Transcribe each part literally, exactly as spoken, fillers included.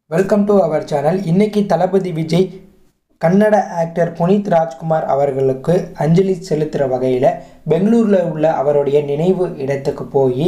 Welcome to our channel. இன்னைக்கு Thalapathy Vijay Kannada actor Puneeth Rajkumar அவர்களுக்கு அஞ்சலி செலுத்துகிற வகையில் பெங்களூரில் உள்ள அவருடைய நினைவு இடத்துக்கு போய்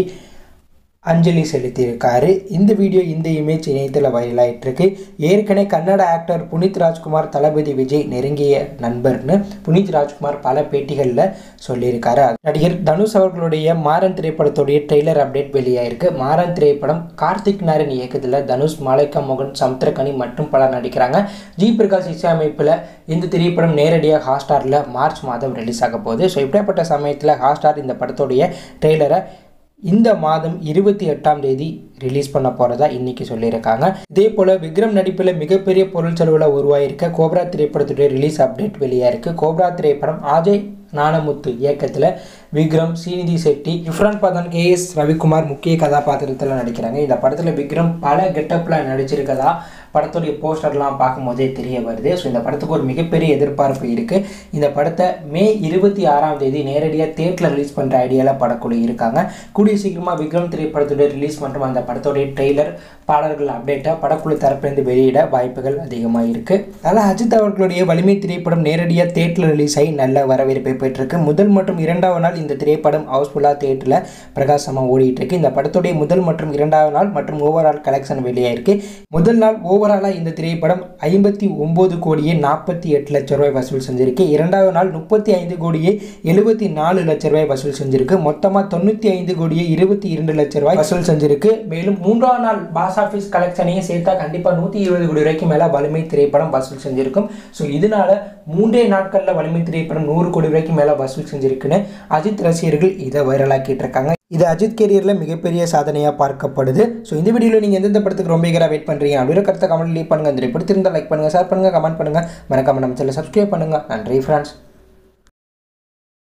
அஞ்சலி செலுத்தியிருக்காரு. இந்த வீடியோ இந்த இமேஜ் இணையத்தில் வைரலாயிட்டிருக்கு. ஏற்கனவே கன்னட ஆக்டர் புனித் ராஜ்குமார் தளபதி விஜய் நெருங்கிய நண்பர்னு புனித் ராஜ்குமார் பல பேட்டிகளில் சொல்லியிருக்காரு. நடிகர் தனுஷ் அவர்களுடைய மாறன் திரைப்படத்துடைய ட்ரெய்லர் அப்டேட் வெளியாயிருக்கு. மாறன் திரைப்படம் கார்த்திக் நாராயண் இயக்கத்தில் தனுஷ், மாலைக்கா மோகன், சமுத்திரகனி மற்றும் பலர் நடிக்கிறாங்க. ஜி பிரகாஷ் இசையமைப்பில் இந்த திரைப்படம் நேரடியாக ஹாட்ஸ்டாரில் மார்ச் மாதம் ரிலீஸ் ஆக போகுது. ஸோ இப்படிப்பட்ட சமயத்தில் ஹாட்ஸ்டார் இந்த படத்துடைய ட்ரெய்லரை இந்த மாதம் இருபத்தி எட்டாம் தேதி ரிலீஸ் பண்ண போகிறதா இன்னைக்கு சொல்லியிருக்காங்க. இதே போல் விக்ரம் நடிப்பில் மிகப்பெரிய பொருள் செலவில் உருவாயிருக்க கோப்ரா திரைப்படத்துடைய ரிலீஸ் அப்டேட் வெளியாயிருக்கு. கோப்ரா திரைப்படம் அஜய் நானமுத்து இயக்கத்தில் விக்ரம், ஸ்ரீநிதி செட்டி, இர்ஃபான் பதான், கே எஸ் ரவிக்குமார் முக்கிய கதாபாத்திரத்தில் நடிக்கிறாங்க. இந்த படத்தில் விக்ரம் பல கெட்டப்பில் நடிச்சிருக்கதா படத்துடைய போஸ்டர்லாம் பார்க்கும்போதே தெரிய வருது. ஸோ இந்த படத்துக்கு ஒரு மிகப்பெரிய எதிர்பார்ப்பு இருக்குது. இந்த படத்தை மே இருபத்தி ஆறாம் தேதி நேரடியாக தியேட்டரில் ரிலீஸ் பண்ணுற ஐடியாவில் படக்குழு இருக்காங்க. கூடிய சீக்கிரமாக விக்ரம் திரைப்படத்துடைய ரிலீஸ் மற்றும் அந்த படத்துடைய ட்ரெய்லர், பாடல்கள் அப்டேட்டை படக்குழு தரப்பிலிருந்து வெளியிட வாய்ப்புகள் அதிகமாக இருக்குது. அதனால் அஜித் அவர்களுடைய வலிமை திரைப்படம் நேரடியாக தியேட்டரில் ரிலீஸ் ஆகி நல்ல வரவேற்பை பெற்றிருக்கு. முதல் மற்றும் இரண்டாவது நாள் இந்த திரைப்படம் ஹவுஸ்ஃபுல்லாக தியேட்டரில் பிரகாசமாக ஓடிட்டு இருக்கு. இந்த படத்துடைய முதல் மற்றும் இரண்டாவது நாள் மற்றும் ஓவரால் கலெக்ஷன் வெளியாயிருக்கு. முதல் நாள் ஓவராலாக இந்த திரைப்படம் ஐம்பத்தி ஒம்பது கோடியே நாற்பத்தி எட்டு லட்சம் ரூபாய் வசூல் செஞ்சிருக்கு. இரண்டாவது நாள் முப்பத்தி ஐந்து கோடியே எழுபத்தி நாலு லட்சம் ரூபாய் வசூல் செஞ்சிருக்கு. மொத்தமாக தொண்ணூற்றி ஐந்து கோடியே இருபத்தி இரண்டு லட்சம் ரூபாய் வசூல் செஞ்சிருக்கு. மேலும் மூன்றாவது நாள் பாக்ஸ் ஆஃபீஸ் கலெக்ஷனையும் சேர்த்தா கண்டிப்பாக நூற்றி இருபது கோடி ரூபாய்க்கு மேலே வலிமை திரைப்படம் வசூல் செஞ்சிருக்கும். ஸோ இதனால மூன்றே நாட்களில் வலிமை திரைப்படம் நூறு கோடி ரூபாய்க்கு மேலே வசூல் செஞ்சிருக்குன்னு அஜித் ரசிகர்கள் இதை வைரலாக்கிட்டு இருக்காங்க. இது அஜித் கேரியரில் மிகப்பெரிய சாதனையாக பார்க்கப்படுது. ஸோ இந்த வீடியோவில் நீங்கள் எந்தெந்த படத்துக்கு ரொம்ப ஈகராக வெயிட் பண்ணுறீங்க அப்படிங்கிற கருத்தை கமெண்ட் லீவ் பண்ணுங்கள். இந்த பிடிச்சிருந்தால் லைக் பண்ணுங்கள், ஷேர் பண்ணுங்கள், கமெண்ட் பண்ணுங்கள், மறக்காம நம்ம சேனலை சப்ஸ்கிரைப் பண்ணுங்கள். நன்றி ஃப்ரெண்ட்ஸ்.